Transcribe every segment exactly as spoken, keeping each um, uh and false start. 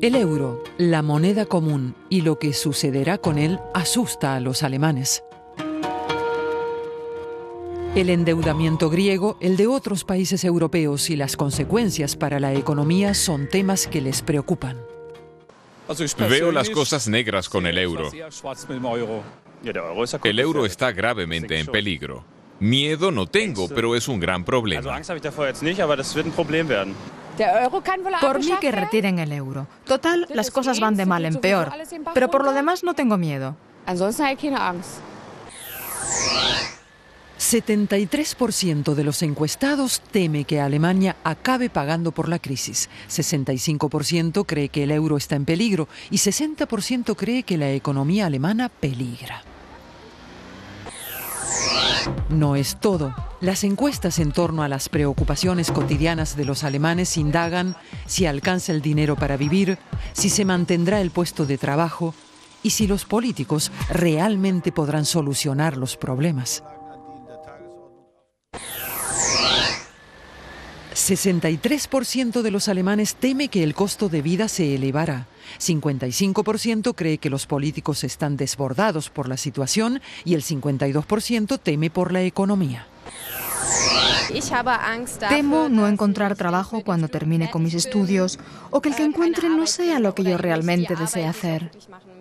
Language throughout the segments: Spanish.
El euro, la moneda común y lo que sucederá con él asusta a los alemanes. El endeudamiento griego, el de otros países europeos y las consecuencias para la economía son temas que les preocupan. Veo las cosas negras con el euro. El euro está gravemente en peligro. Miedo no tengo, pero es un gran problema. Por mí que retiren el euro. Total, las cosas van de mal en peor. Pero por lo demás no tengo miedo. setenta y tres por ciento de los encuestados teme que Alemania acabe pagando por la crisis. sesenta y cinco por ciento cree que el euro está en peligro y sesenta por ciento cree que la economía alemana peligra. No es todo. Las encuestas en torno a las preocupaciones cotidianas de los alemanes indagan si alcanza el dinero para vivir, si se mantendrá el puesto de trabajo y si los políticos realmente podrán solucionar los problemas. sesenta y tres por ciento de los alemanes teme que el costo de vida se elevará. cincuenta y cinco por ciento cree que los políticos están desbordados por la situación y el cincuenta y dos por ciento teme por la economía. Temo no encontrar trabajo cuando termine con mis estudios o que el que encuentre no sea lo que yo realmente deseo hacer.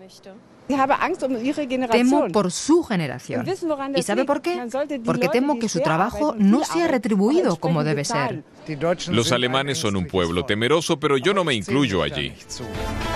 Temo por su generación. ¿Y sabe por qué? Porque temo que su trabajo no sea retribuido como debe ser. Los alemanes son un pueblo temeroso, pero yo no me incluyo allí.